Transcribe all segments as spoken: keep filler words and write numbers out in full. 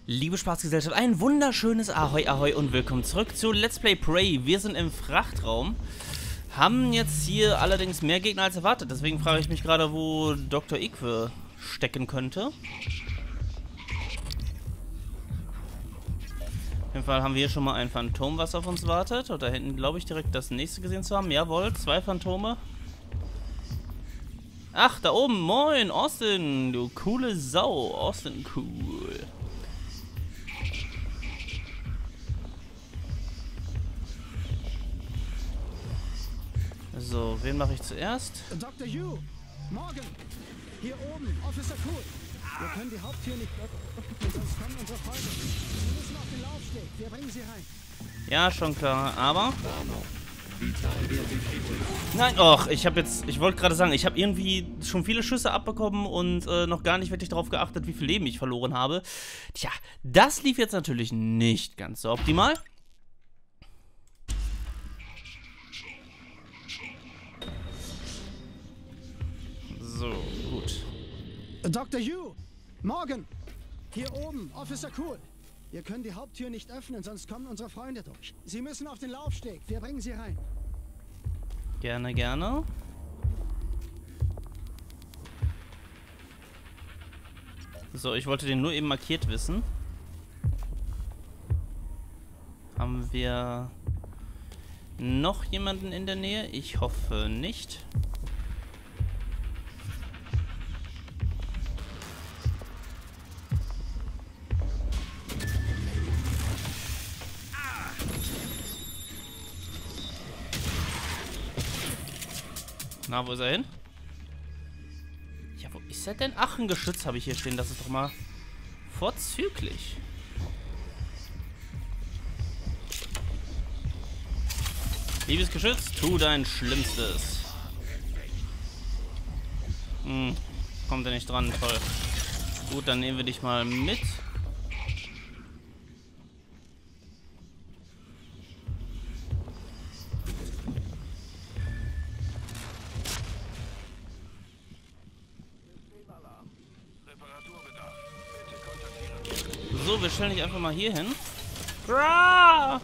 Liebe Spaßgesellschaft, ein wunderschönes Ahoi Ahoi und willkommen zurück zu Let's Play Prey. Wir sind im Frachtraum, haben jetzt hier allerdings mehr Gegner als erwartet, deswegen frage ich mich gerade, wo Doktor Ique stecken könnte. Auf jeden Fall haben wir hier schon mal ein Phantom, was auf uns wartet. Und da hinten glaube ich direkt das nächste gesehen zu haben. Jawohl, zwei Phantome. Ach, da oben, moin, Austin, du coole Sau. Austin, cool. So, wen mache ich zuerst? Doktor Yu, morgen! Hier oben, Officer Cool. Wir können die Haupttür nicht öffnen, sonst kommen unsere Freunde. Wir müssen auf den Laufsteg, wir bringen sie rein. Ja, schon klar, aber... Nein, och, ich habe jetzt... Ich wollte gerade sagen, ich habe irgendwie schon viele Schüsse abbekommen und äh, noch gar nicht wirklich darauf geachtet, wie viel Leben ich verloren habe. Tja, das lief jetzt natürlich nicht ganz so optimal. So, gut. Doktor Yu, morgen! Hier oben, Officer Cool. Wir können die Haupttür nicht öffnen, sonst kommen unsere Freunde durch. Sie müssen auf den Laufsteg, wir bringen sie rein. Gerne, gerne. So, ich wollte den nur eben markiert wissen. Haben wir noch jemanden in der Nähe? Ich hoffe nicht. Na, wo ist er hin? Ja, wo ist er denn? Ach, ein Geschütz habe ich hier stehen. Das ist doch mal vorzüglich. Liebes Geschütz, tu dein Schlimmstes. Hm, kommt er nicht dran, toll. Gut, dann nehmen wir dich mal mit. So, wir stellen dich einfach mal hier hin. Grrrr!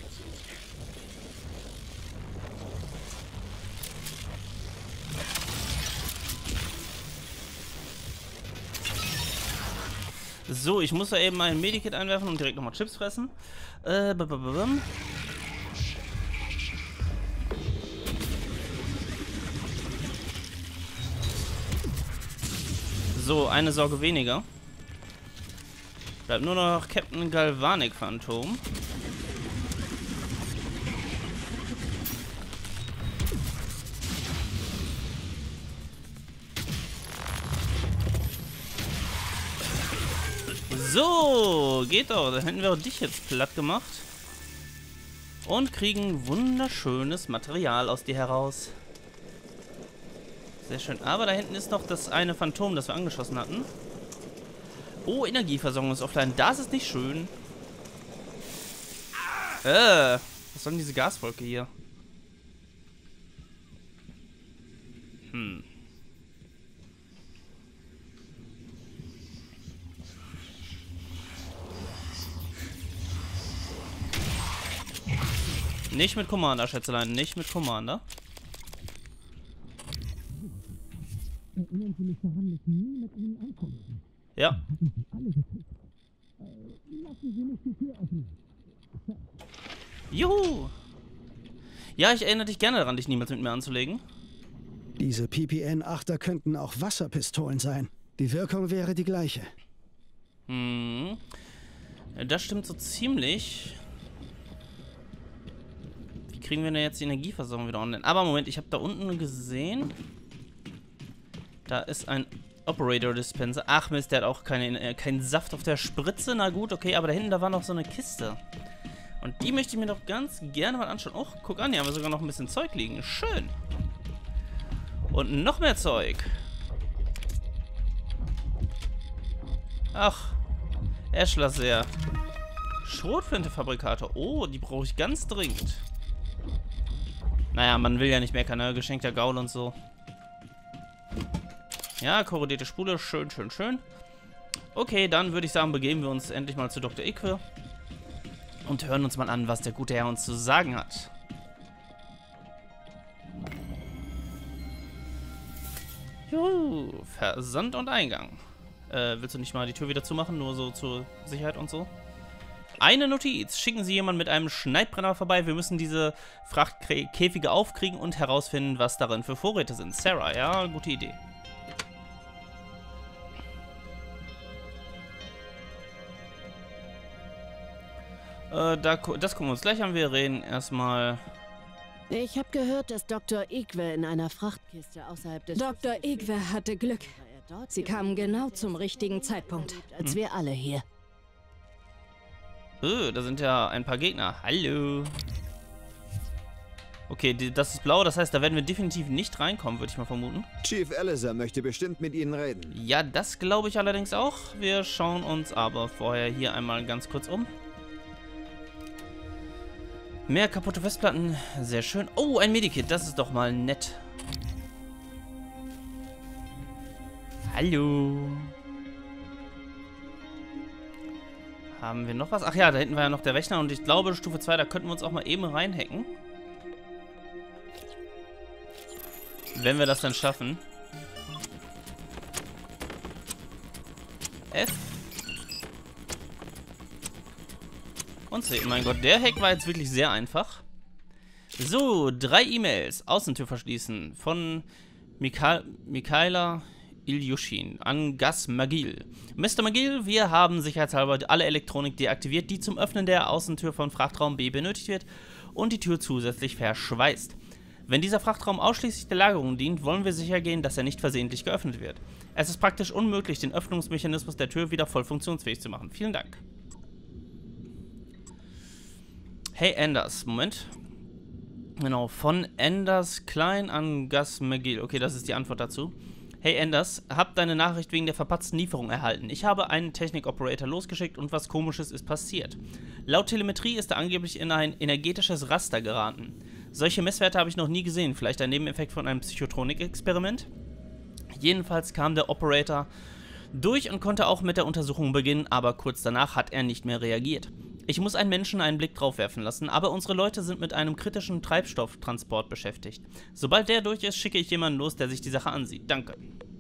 So, ich muss da eben ein Medikit einwerfen und direkt nochmal Chips fressen. Äh, b -b -b -b So, eine Sorge weniger. Bleibt nur noch Captain Galvanic Phantom. So, geht doch. Dann hätten wir auch dich jetzt platt gemacht. Und kriegen wunderschönes Material aus dir heraus. Sehr schön. Aber da hinten ist noch das eine Phantom, das wir angeschossen hatten. Oh, Energieversorgung ist offline. Das ist nicht schön. Äh, was soll denn diese Gaswolke hier? Hm. Nicht mit Commander, Schätzelein. Nicht mit Commander. Erinnern Sie mich daran, dass nie mit Ihnen ankommen. Ja. Juhu! Ja, ich erinnere dich gerne daran, dich niemals mit mir anzulegen. Diese P P N-Achter könnten auch Wasserpistolen sein. Die Wirkung wäre die gleiche. Hm. Das stimmt so ziemlich. Wie kriegen wir denn jetzt die Energieversorgung wieder online? Aber Moment, ich habe da unten gesehen. Da ist ein Operator Dispenser. Ach Mist, der hat auch keine, äh, keinen Saft auf der Spritze. Na gut, okay, aber da hinten, da war noch so eine Kiste. Und die möchte ich mir doch ganz gerne mal anschauen. Oh, guck an, hier haben wir sogar noch ein bisschen Zeug liegen. Schön. Und noch mehr Zeug. Ach, Ashler-Sehr. Schrotflintefabrikator. Oh, die brauche ich ganz dringend. Naja, man will ja nicht meckern, ne? Geschenkter Gaul und so. Ja, korrodierte Spule. Schön, schön, schön. Okay, dann würde ich sagen, begeben wir uns endlich mal zu Doktor Ique und hören uns mal an, was der gute Herr uns zu sagen hat. Juhu, Versand und Eingang. Äh, willst du nicht mal die Tür wieder zumachen, nur so zur Sicherheit und so? Eine Notiz. Schicken Sie jemanden mit einem Schneidbrenner vorbei. Wir müssen diese Frachtkäfige aufkriegen und herausfinden, was darin für Vorräte sind. Sarah, ja, gute Idee. Äh, da, das gucken wir uns gleich an. Wir reden erstmal... Ich habe gehört, dass Doktor Ique in einer Frachtkiste außerhalb des... Doktor Ique hatte Glück. Sie kamen genau zum richtigen Zeitpunkt. Als hm. wir alle hier. Oh, da sind ja ein paar Gegner. Hallo. Okay, die, das ist blau, das heißt, da werden wir definitiv nicht reinkommen, würde ich mal vermuten. Chief Alizar möchte bestimmt mit Ihnen reden. Ja, das glaube ich allerdings auch. Wir schauen uns aber vorher hier einmal ganz kurz um. Mehr kaputte Festplatten, sehr schön. Oh, ein Medikit, das ist doch mal nett. Hallo. Haben wir noch was? Ach ja, da hinten war ja noch der Rechner und ich glaube, Stufe zwei, da könnten wir uns auch mal eben reinhacken. Wenn wir das dann schaffen. F. Und C. Mein Gott, der Hack war jetzt wirklich sehr einfach. So, drei E-Mails. Außentür verschließen. Von Mika Mikaela Ilyushin an Gus Magil. Mister Magil, wir haben sicherheitshalber alle Elektronik deaktiviert, die zum Öffnen der Außentür von Frachtraum B benötigt wird und die Tür zusätzlich verschweißt. Wenn dieser Frachtraum ausschließlich der Lagerung dient, wollen wir sicher gehen, dass er nicht versehentlich geöffnet wird. Es ist praktisch unmöglich, den Öffnungsmechanismus der Tür wieder voll funktionsfähig zu machen. Vielen Dank. Hey Anders, Moment. Genau, von Anders Klein an Gus Magil. Okay, das ist die Antwort dazu. Hey Anders, hab deine Nachricht wegen der verpatzten Lieferung erhalten. Ich habe einen Technik-Operator losgeschickt und was Komisches ist passiert. Laut Telemetrie ist er angeblich in ein energetisches Raster geraten. Solche Messwerte habe ich noch nie gesehen. Vielleicht ein Nebeneffekt von einem Psychotronik-Experiment? Jedenfalls kam der Operator durch und konnte auch mit der Untersuchung beginnen, aber kurz danach hat er nicht mehr reagiert. Ich muss einen Menschen einen Blick drauf werfen lassen, aber unsere Leute sind mit einem kritischen Treibstofftransport beschäftigt. Sobald der durch ist, schicke ich jemanden los, der sich die Sache ansieht. Danke.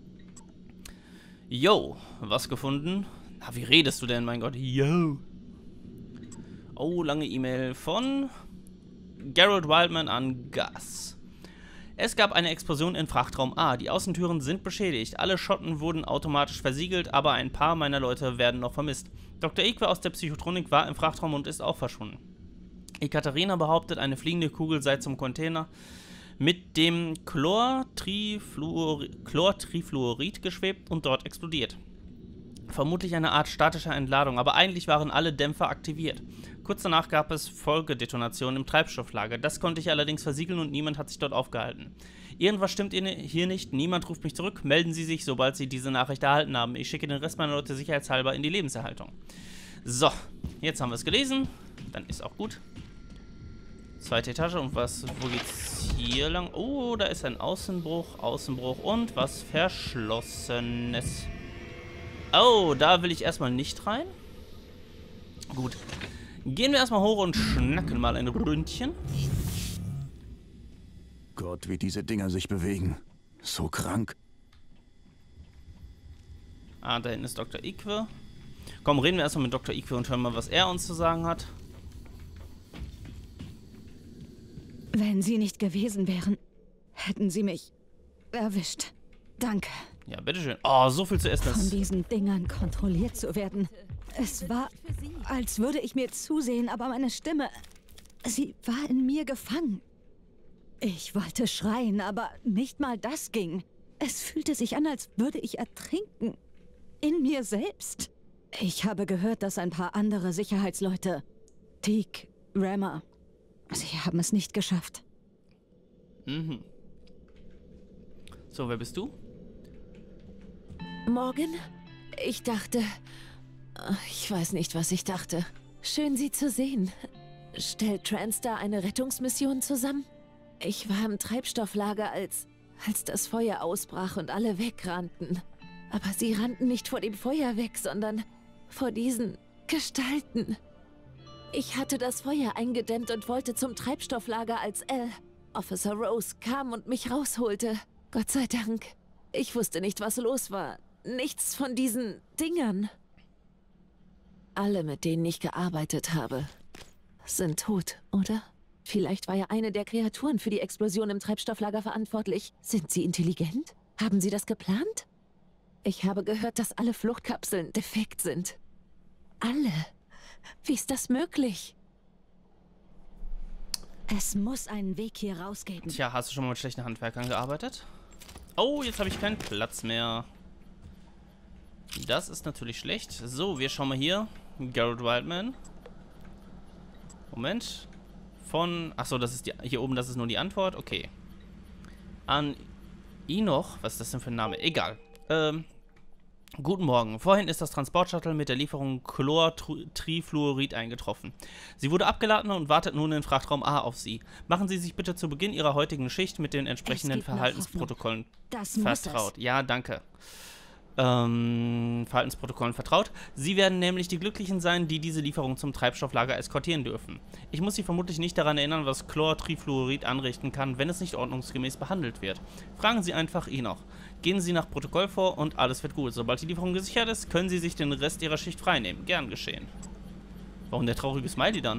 Yo, was gefunden? Na, wie redest du denn, mein Gott? Yo. Oh, lange E-Mail von Gerald Wildman an Gus. Es gab eine Explosion in Frachtraum A. Die Außentüren sind beschädigt. Alle Schotten wurden automatisch versiegelt, aber ein paar meiner Leute werden noch vermisst. Doktor Ique aus der Psychotronik war im Frachtraum und ist auch verschwunden. Ekaterina behauptet, eine fliegende Kugel sei zum Container mit dem Chlortrifluor Chlortrifluorid geschwebt und dort explodiert. Vermutlich eine Art statischer Entladung, aber eigentlich waren alle Dämpfer aktiviert. Kurz danach gab es Folgedetonationen im Treibstofflager. Das konnte ich allerdings versiegeln und niemand hat sich dort aufgehalten. Irgendwas stimmt hier nicht, niemand ruft mich zurück. Melden Sie sich, sobald Sie diese Nachricht erhalten haben. Ich schicke den Rest meiner Leute sicherheitshalber in die Lebenserhaltung. So, jetzt haben wir es gelesen. Dann ist auch gut. Zweite Etage und was, wo geht's hier lang? Oh, da ist ein Außenbruch, Außenbruch und was Verschlossenes. Oh, da will ich erstmal nicht rein. Gut. Gehen wir erstmal hoch und schnacken mal ein Ründchen. Gott, wie diese Dinger sich bewegen. So krank. Ah, da hinten ist Doktor Ique. Komm, reden wir erstmal mit Doktor Ique und hören mal, was er uns zu sagen hat. Wenn Sie nicht gewesen wären, hätten Sie mich erwischt. Danke. Ja, bitteschön. Oh, so viel zu essen. Von diesen Dingern kontrolliert zu werden. Es war, als würde ich mir zusehen, aber meine Stimme, sie war in mir gefangen. Ich wollte schreien, aber nicht mal das ging. Es fühlte sich an, als würde ich ertrinken. In mir selbst. Ich habe gehört, dass ein paar andere Sicherheitsleute, Teague, Rammer, sie haben es nicht geschafft. Mhm. So, wer bist du? Morgan? Ich dachte... Ich weiß nicht, was ich dachte. Schön, Sie zu sehen. Stellt TranStar eine Rettungsmission zusammen? Ich war im Treibstofflager, als, als das Feuer ausbrach und alle wegrannten. Aber sie rannten nicht vor dem Feuer weg, sondern vor diesen Gestalten. Ich hatte das Feuer eingedämmt und wollte zum Treibstofflager, als L, Officer Rose, kam und mich rausholte. Gott sei Dank. Ich wusste nicht, was los war. Nichts von diesen Dingern. Alle, mit denen ich gearbeitet habe, sind tot, oder? Vielleicht war ja eine der Kreaturen für die Explosion im Treibstofflager verantwortlich. Sind sie intelligent? Haben sie das geplant? Ich habe gehört, dass alle Fluchtkapseln defekt sind. Alle? Wie ist das möglich? Es muss einen Weg hier rausgeben. Tja, hast du schon mal mit schlechten Handwerkern gearbeitet? Oh, jetzt habe ich keinen Platz mehr. Das ist natürlich schlecht. So, wir schauen mal hier. Garrett Wildman. Moment. Von... Achso, das ist die... Hier oben, das ist nur die Antwort. Okay. An Enoch. Was ist das denn für ein Name? Egal. Ähm... Guten Morgen. Vorhin ist das Transportshuttle mit der Lieferung Chlortrifluorid eingetroffen. Sie wurde abgeladen und wartet nun in Frachtraum A auf Sie. Machen Sie sich bitte zu Beginn Ihrer heutigen Schicht mit den entsprechenden Verhaltensprotokollen vertraut. Ja, danke. Ähm, Verhaltensprotokollen vertraut. Sie werden nämlich die Glücklichen sein, die diese Lieferung zum Treibstofflager eskortieren dürfen. Ich muss Sie vermutlich nicht daran erinnern, was Chlortrifluorid anrichten kann, wenn es nicht ordnungsgemäß behandelt wird. Fragen Sie einfach Enoch. Gehen Sie nach Protokoll vor und alles wird gut. Sobald die Lieferung gesichert ist, können Sie sich den Rest Ihrer Schicht freinehmen. Gern geschehen. Warum der traurige Smiley dann?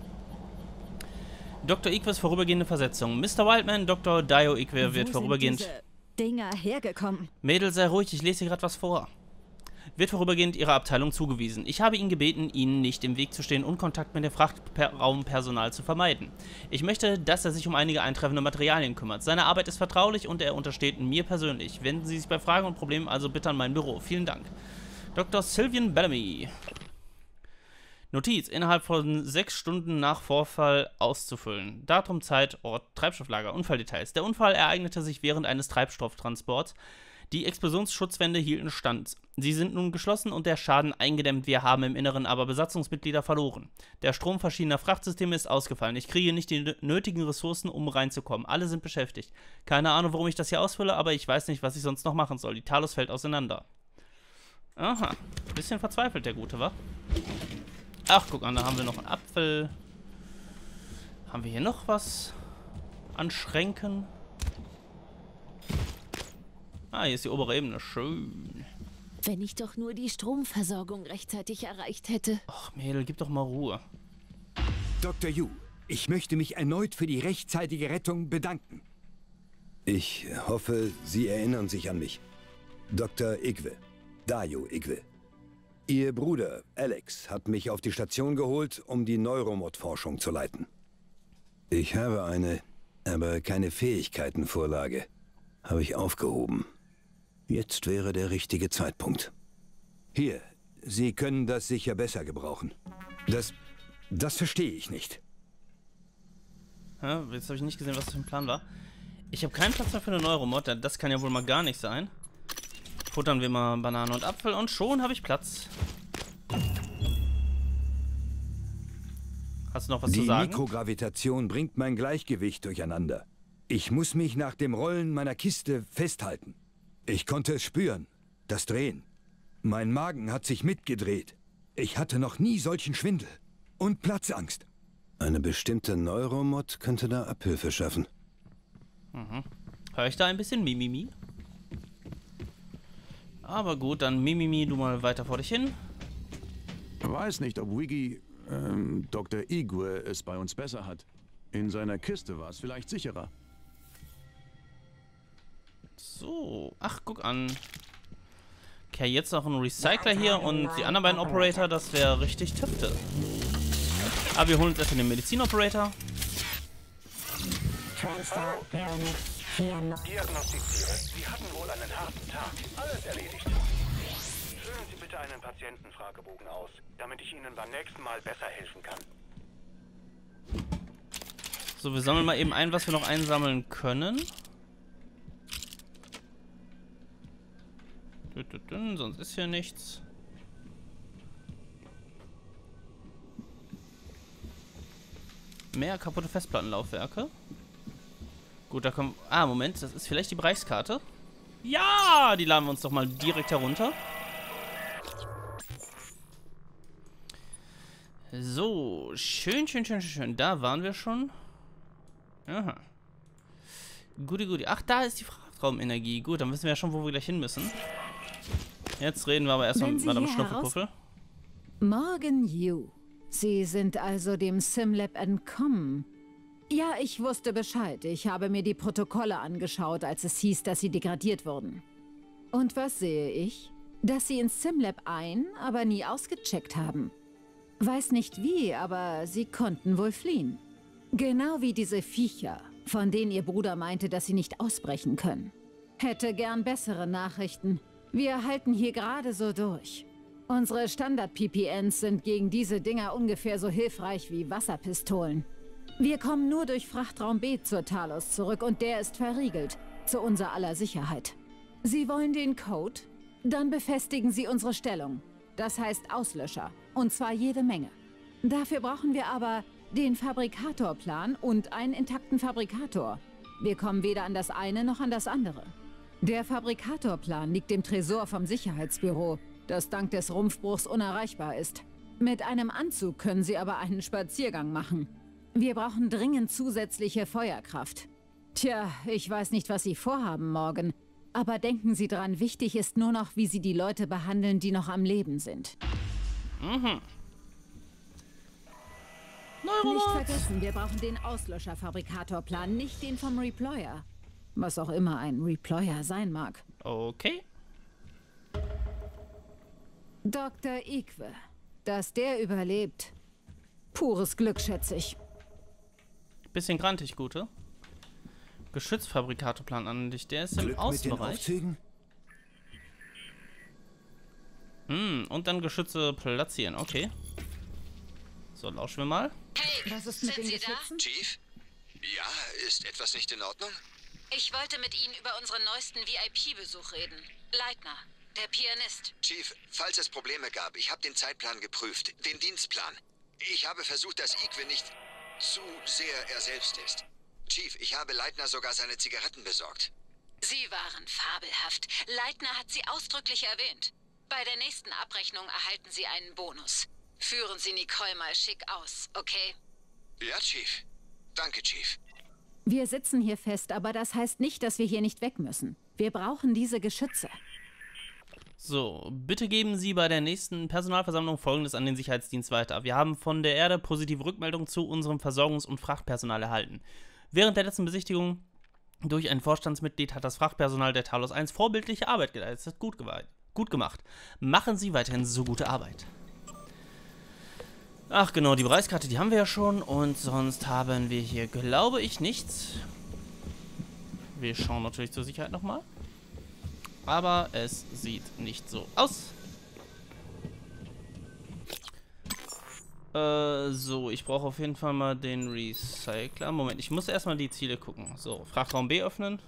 Doktor Igwes vorübergehende Versetzung. Mister Wildman, Doktor Dio Igwe wird vorübergehend... Dinger hergekommen. Mädel, sei ruhig, ich lese hier gerade was vor. Wird vorübergehend Ihrer Abteilung zugewiesen. Ich habe ihn gebeten, Ihnen nicht im Weg zu stehen und Kontakt mit dem Frachtraumpersonal zu vermeiden. Ich möchte, dass er sich um einige eintreffende Materialien kümmert. Seine Arbeit ist vertraulich und er untersteht mir persönlich. Wenden Sie sich bei Fragen und Problemen also bitte an mein Büro. Vielen Dank. Doktor Sylvian Bellamy. Notiz, innerhalb von sechs Stunden nach Vorfall auszufüllen. Datum, Zeit, Ort, Treibstofflager, Unfalldetails. Der Unfall ereignete sich während eines Treibstofftransports. Die Explosionsschutzwände hielten stand. Sie sind nun geschlossen und der Schaden eingedämmt. Wir haben im Inneren aber Besatzungsmitglieder verloren. Der Strom verschiedener Frachtsysteme ist ausgefallen. Ich kriege nicht die nötigen Ressourcen, um reinzukommen. Alle sind beschäftigt. Keine Ahnung, warum ich das hier ausfülle, aber ich weiß nicht, was ich sonst noch machen soll. Die Talos fällt auseinander. Aha, bisschen verzweifelt der Gute, wa? Ach, guck an, da haben wir noch einen Apfel. Haben wir hier noch was an Schränken? Ah, hier ist die obere Ebene. Schön. Wenn ich doch nur die Stromversorgung rechtzeitig erreicht hätte. Ach, Mädel, gib doch mal Ruhe. Doktor Yu, ich möchte mich erneut für die rechtzeitige Rettung bedanken. Ich hoffe, Sie erinnern sich an mich. Doktor Igwe. Dio Igwe. Ihr Bruder, Alex, hat mich auf die Station geholt, um die Neuromod-Forschung zu leiten. Ich habe eine, aber keine Fähigkeitenvorlage. Habe ich aufgehoben. Jetzt wäre der richtige Zeitpunkt. Hier, Sie können das sicher besser gebrauchen. Das, das verstehe ich nicht. Ja, jetzt habe ich nicht gesehen, was das für ein Plan war. Ich habe keinen Platz mehr für eine Neuromod, das kann ja wohl mal gar nicht sein. Futtern wir mal Banane und Apfel und schon habe ich Platz. Hast du noch was Die zu sagen? Die Mikrogravitation bringt mein Gleichgewicht durcheinander. Ich muss mich nach dem Rollen meiner Kiste festhalten. Ich konnte es spüren, das Drehen. Mein Magen hat sich mitgedreht. Ich hatte noch nie solchen Schwindel. Und Platzangst. Eine bestimmte Neuromod könnte da Abhilfe schaffen. Mhm. Hör ich da ein bisschen Mimimi? Aber gut, dann Mimimi, du mal weiter vor dich hin. Weiß nicht, ob Wiggy, ähm, Doktor Igwe es bei uns besser hat. In seiner Kiste war es vielleicht sicherer. So, ach, guck an. Okay, jetzt noch ein Recycler hier und die anderen beiden Operator, das wäre richtig Tüfte. Aber wir holen uns erstmal den Medizin-Operator. Diagnostiziere. Sie hatten wohl einen harten Tag. Alles erledigt. Füllen Sie bitte einen Patientenfragebogen aus, damit ich Ihnen beim nächsten Mal besser helfen kann. So, wir sammeln mal eben ein, was wir noch einsammeln können. Sonst ist hier nichts. Mehr kaputte Festplattenlaufwerke. Gut, da kommen... Ah, Moment, das ist vielleicht die Bereichskarte. Ja, die laden wir uns doch mal direkt herunter. So, schön, schön, schön, schön. Da waren wir schon. Aha. Guti, guti. Ach, da ist die Frachtraumenergie. Gut, dann wissen wir ja schon, wo wir gleich hin müssen. Jetzt reden wir aber erstmal mit Madame Schnuffelpuffel. Morgan Yu. Sie sind also dem Simlab entkommen. Ja, ich wusste Bescheid. Ich habe mir die Protokolle angeschaut, als es hieß, dass sie degradiert wurden. Und was sehe ich? Dass sie ins Simlab ein, aber nie ausgecheckt haben. Weiß nicht wie, aber sie konnten wohl fliehen. Genau wie diese Viecher, von denen ihr Bruder meinte, dass sie nicht ausbrechen können. Hätte gern bessere Nachrichten. Wir halten hier gerade so durch. Unsere Standard-P P Ns sind gegen diese Dinger ungefähr so hilfreich wie Wasserpistolen. Wir kommen nur durch Frachtraum B zur Talos zurück und der ist verriegelt, zu unser aller Sicherheit. Sie wollen den Code? Dann befestigen Sie unsere Stellung. Das heißt Auslöscher, und zwar jede Menge. Dafür brauchen wir aber den Fabrikatorplan und einen intakten Fabrikator. Wir kommen weder an das eine noch an das andere. Der Fabrikatorplan liegt im Tresor vom Sicherheitsbüro, das dank des Rumpfbruchs unerreichbar ist. Mit einem Anzug können Sie aber einen Spaziergang machen. Wir brauchen dringend zusätzliche Feuerkraft. Tja, ich weiß nicht, was Sie vorhaben morgen. Aber denken Sie dran, wichtig ist nur noch, wie Sie die Leute behandeln, die noch am Leben sind. Mhm. Nicht vergessen, wir brauchen den Auslöscherfabrikatorplan, nicht den vom Reployer. Was auch immer ein Reployer sein mag. Okay. Doktor Igwe. Dass der überlebt. Pures Glück, schätze ich. Bisschen grantig, Gute. Geschützfabrikatorplan an dich. Der ist im Außenbereich. Hm, und dann Geschütze platzieren. Okay. So, lauschen wir mal. Hey, was ist mit den Geschützen? Chief? Ja, ist etwas nicht in Ordnung? Ich wollte mit Ihnen über unseren neuesten V I P-Besuch reden. Leitner, der Pianist. Chief, falls es Probleme gab, ich habe den Zeitplan geprüft, den Dienstplan. Ich habe versucht, dass Igwe nicht zu sehr er selbst ist. Chief, ich habe Leitner sogar seine Zigaretten besorgt. Sie waren fabelhaft. Leitner hat Sie ausdrücklich erwähnt. Bei der nächsten Abrechnung erhalten Sie einen Bonus. Führen Sie Nicole mal schick aus, okay? Ja, Chief. Danke, Chief. Wir sitzen hier fest, aber das heißt nicht, dass wir hier nicht weg müssen. Wir brauchen diese Geschütze. So, bitte geben Sie bei der nächsten Personalversammlung Folgendes an den Sicherheitsdienst weiter. Wir haben von der Erde positive Rückmeldungen zu unserem Versorgungs- und Frachtpersonal erhalten. Während der letzten Besichtigung durch ein Vorstandsmitglied hat das Frachtpersonal der Talos eins vorbildliche Arbeit geleistet. Gut, gut gemacht. Machen Sie weiterhin so gute Arbeit. Ach genau, die Preiskarte, die haben wir ja schon. Und sonst haben wir hier, glaube ich, nichts. Wir schauen natürlich zur Sicherheit nochmal. Aber es sieht nicht so aus. Äh, so, ich brauche auf jeden Fall mal den Recycler. Moment, ich muss erstmal die Ziele gucken. So, Frachtraum B öffnen.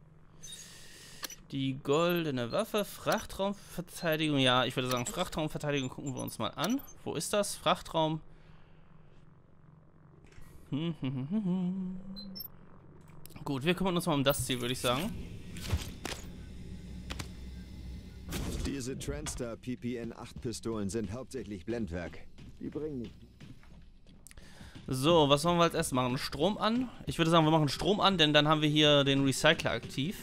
Die goldene Waffe, Frachtraumverteidigung. Ja, ich würde sagen, Frachtraumverteidigung gucken wir uns mal an. Wo ist das? Frachtraum. Hm, hm, hm, hm, hm. Gut, wir kümmern uns mal um das Ziel, würde ich sagen. Diese Transstar P P N acht Pistolen sind hauptsächlich Blendwerk. Die bringen nicht. So, was wollen wir als erstes machen? Strom an? Ich würde sagen, wir machen Strom an, denn dann haben wir hier den Recycler aktiv.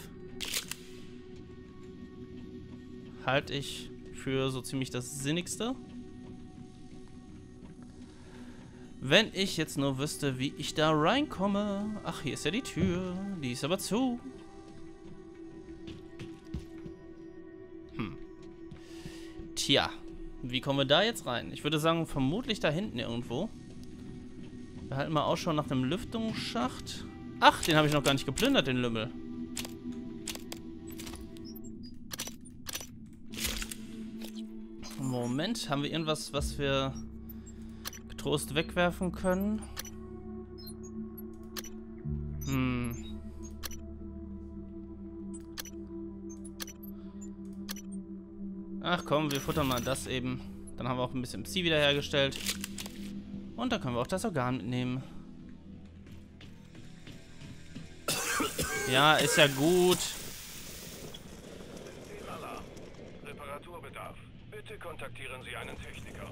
Halte ich für so ziemlich das Sinnigste. Wenn ich jetzt nur wüsste, wie ich da reinkomme. Ach, hier ist ja die Tür. Die ist aber zu. Hm. Tja, wie kommen wir da jetzt rein? Ich würde sagen, vermutlich da hinten irgendwo. Wir halten mal Ausschau nach dem Lüftungsschacht. Ach, den habe ich noch gar nicht geplündert, den Lümmel. Moment, haben wir irgendwas, was wir getrost wegwerfen können? Hm. Ach komm, wir futtern mal das eben. Dann haben wir auch ein bisschen Psi wiederhergestellt. Und dann können wir auch das Organ mitnehmen. Ja, ist ja gut. Bitte kontaktieren Sie einen Techniker.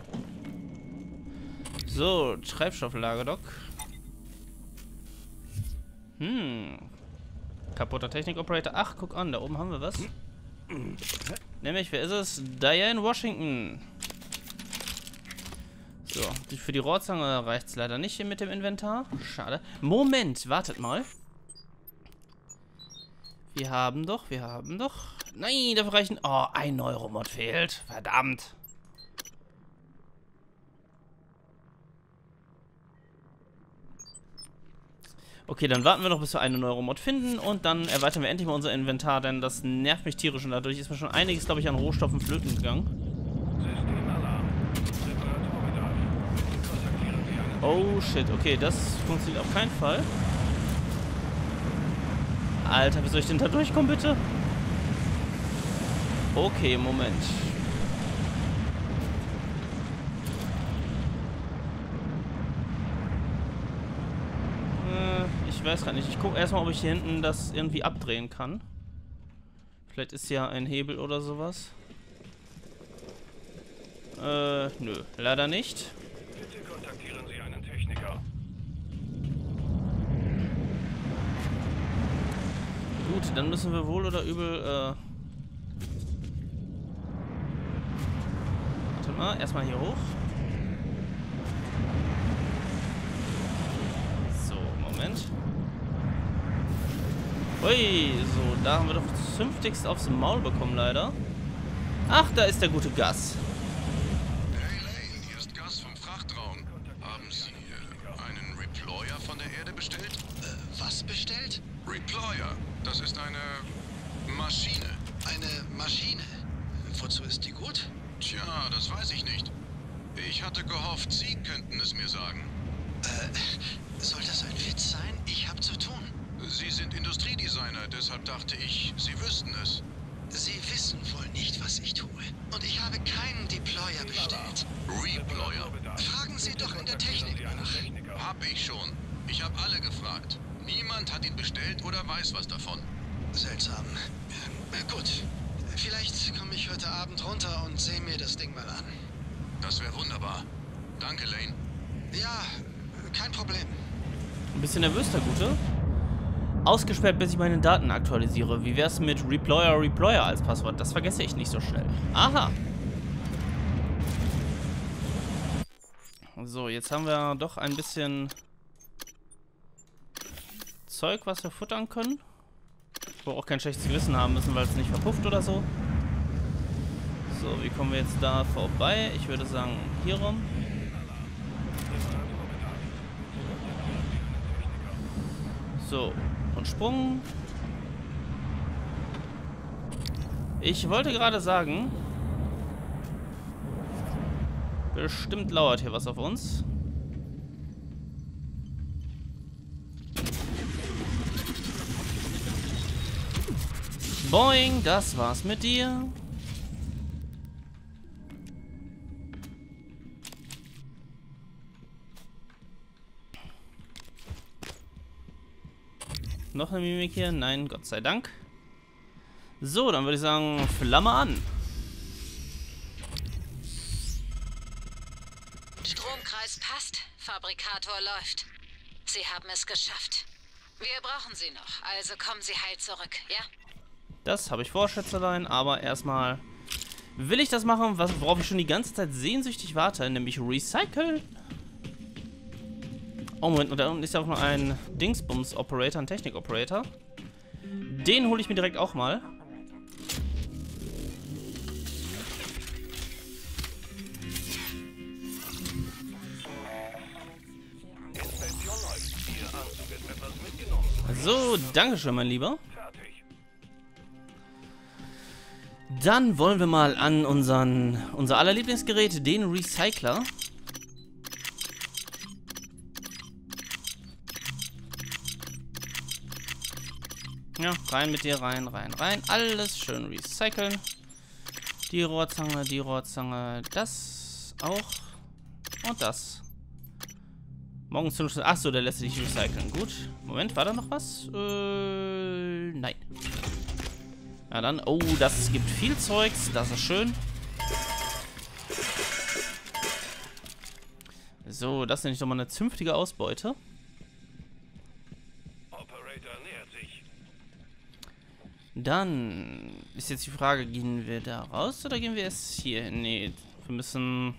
So, Treibstofflagerdock. Hm. Kaputter Technik-Operator. Ach, guck an, da oben haben wir was. Nämlich, wer ist es? Diane Washington. So, für die Rohrzange reicht es leider nicht hier mit dem Inventar. Schade. Moment, wartet mal. Wir haben doch, wir haben doch... Nein, dafür reichen... Oh, ein Neuromod fehlt. Verdammt. Okay, dann warten wir noch, bis wir eine Neuromod finden und dann erweitern wir endlich mal unser Inventar, denn das nervt mich tierisch und dadurch ist mir schon einiges, glaube ich, an Rohstoffen flöten gegangen. Oh shit, okay, das funktioniert auf keinen Fall. Alter, wie soll ich denn da durchkommen, bitte? Okay, Moment. Ich weiß gar nicht. Ich gucke erstmal, ob ich hier hinten das irgendwie abdrehen kann. Vielleicht ist ja ein Hebel oder sowas. Äh, nö. Leider nicht. Bitte kontaktieren Sie einen Techniker. Gut, dann müssen wir wohl oder übel, äh... Warte mal, erstmal hier hoch. So, Moment. Ui, so, da haben wir doch zünftigst aufs Maul bekommen, leider. Ach, da ist der gute Gus. Hey Lane, hier ist Gus vom Frachtraum. Haben Sie äh, einen Reployer von der Erde bestellt? Äh, was bestellt? Reployer, das ist eine Maschine. Eine Maschine? Wozu ist die gut? Tja, das weiß ich nicht. Ich hatte gehofft, Sie könnten es mir sagen. Äh, soll das ein Witz sein? Ich habe zu tun. Sie sind Industriedesigner, deshalb dachte ich, Sie wüssten es. Sie wissen wohl nicht, was ich tue. Und ich habe keinen Deployer bestellt. Reployer? Fragen Sie doch in der Technik nach. Hab ich schon. Ich habe alle gefragt. Niemand hat ihn bestellt oder weiß was davon. Seltsam. Äh, gut. Vielleicht komme ich heute Abend runter und sehe mir das Ding mal an. Das wäre wunderbar. Danke, Lane. Ja, kein Problem. Ein bisschen nervös, der Gute. Ausgesperrt, bis ich meine Daten aktualisiere. Wie wär's mit Reployer, Reployer als Passwort? Das vergesse ich nicht so schnell. Aha. So, jetzt haben wir doch ein bisschen Zeug, was wir futtern können. Wo wir auch kein schlechtes Gewissen haben müssen, weil es nicht verpufft oder so. So, wie kommen wir jetzt da vorbei? Ich würde sagen, hier rum. So, und Sprung. Ich wollte gerade sagen, bestimmt lauert hier was auf uns. Boing, das war's mit dir. Noch eine Mimik hier? Nein, Gott sei Dank. So, dann würde ich sagen, Flamme an. Stromkreis passt, Fabrikator läuft. Sie haben es geschafft. Wir brauchen Sie noch, also kommen Sie heil zurück, ja? Das habe ich vor, Schätzelein, aber erstmal will ich das machen, was, worauf ich schon die ganze Zeit sehnsüchtig warte, nämlich Recycle. Oh, Moment, und da unten ist ja auch noch ein Dingsbums-Operator, ein Technik-Operator. Den hole ich mir direkt auch mal. So, dankeschön, mein Lieber. Dann wollen wir mal an unseren, unser aller Lieblingsgerät, den Recycler. Ja, rein mit dir, rein, rein, rein. Alles schön recyceln. Die Rohrzange, die Rohrzange, das auch. Und das. Morgen zum Schluss. Achso, der lässt sich recyceln. Gut. Moment, war da noch was? Äh, nein. Ja, dann. Oh, das gibt viel Zeugs. Das ist schön. So, das nenne ich doch mal eine zünftige Ausbeute. Operator nähert sich. Dann ist jetzt die Frage, gehen wir da raus oder gehen wir erst hier hin? Nee, wir müssen...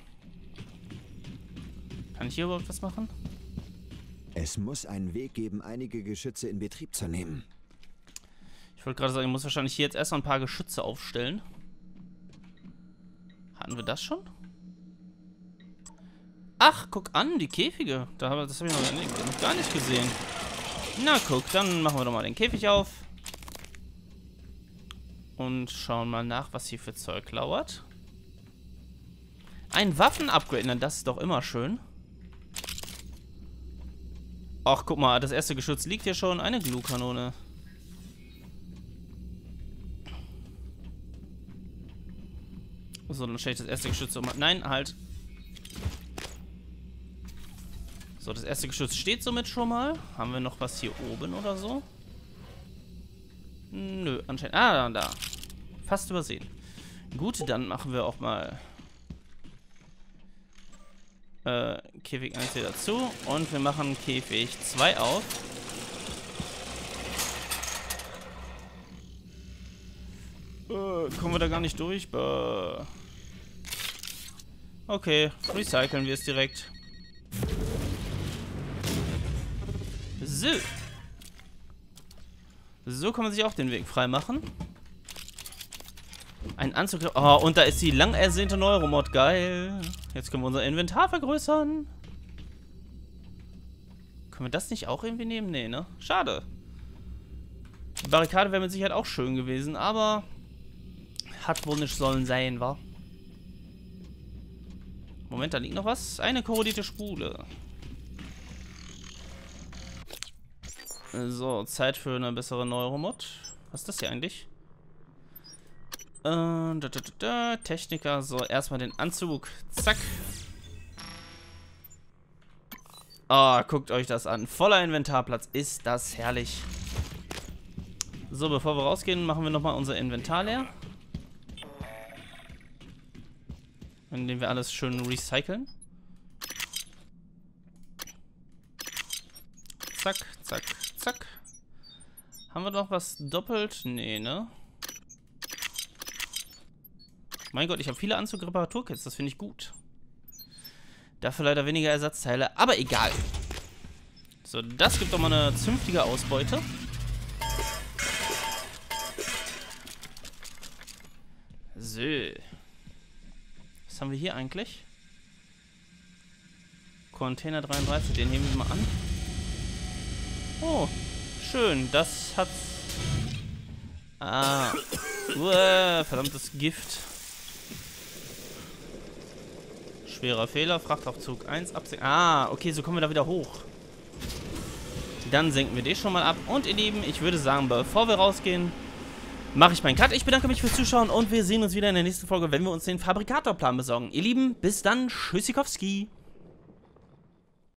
Kann ich hier überhaupt was machen? Es muss einen Weg geben, einige Geschütze in Betrieb zu nehmen. Ich wollte gerade sagen, ich muss wahrscheinlich hier jetzt erst mal ein paar Geschütze aufstellen. Hatten wir das schon? Ach, guck an, die Käfige. Da, das habe ich noch nicht, noch gar nicht gesehen. Na guck, dann machen wir doch mal den Käfig auf. Und schauen mal nach, was hier für Zeug lauert. Ein Waffen-Upgrade, na, das ist doch immer schön. Ach, guck mal, das erste Geschütz liegt hier schon. Eine Glue-Kanone. So, dann stelle ich das erste Geschütz um. Nein, halt. So, das erste Geschütz steht somit schon mal. Haben wir noch was hier oben oder so? Nö, anscheinend. Ah, da, da. Fast übersehen. Gut, dann machen wir auch mal äh, Käfig eins hier dazu. Und wir machen Käfig zwei auf. Äh, kommen wir da gar nicht durch? Bäh. Okay, recyceln wir es direkt. So. So kann man sich auch den Weg freimachen. Ein Anzug. Oh, und da ist die lang ersehnte Neuromod. Geil. Jetzt können wir unser Inventar vergrößern. Können wir das nicht auch irgendwie nehmen? Nee, ne? Schade. Die Barrikade wäre mit Sicherheit auch schön gewesen, aber hat wohl nicht sollen sein, wa? Moment, da liegt noch was. Eine korrodierte Spule. So, Zeit für eine bessere Neuromod. Was ist das hier eigentlich? Äh, da, da, da, da. Techniker. So, erstmal den Anzug. Zack. Ah, oh, guckt euch das an. Voller Inventarplatz. Ist das herrlich. So, bevor wir rausgehen, machen wir nochmal unser Inventar leer. Indem wir alles schön recyceln. Zack, zack, zack. Haben wir noch was doppelt? Nee, ne? Mein Gott, ich habe viele Anzug-Reparaturkits. Das finde ich gut. Dafür leider weniger Ersatzteile. Aber egal. So, das gibt doch mal eine zünftige Ausbeute. So. Was haben wir hier eigentlich? Container dreiunddreißig, den heben wir mal an. Oh, schön, das hat... Ah, uah, verdammtes Gift. Schwerer Fehler, Frachtaufzug eins absenken. Ah, okay, so kommen wir da wieder hoch. Dann senken wir den schon mal ab. Und ihr Lieben, ich würde sagen, bevor wir rausgehen, mache ich meinen Cut. Ich bedanke mich fürs Zuschauen und wir sehen uns wieder in der nächsten Folge, wenn wir uns den Fabrikatorplan besorgen. Ihr Lieben, bis dann, Tschüssikowski.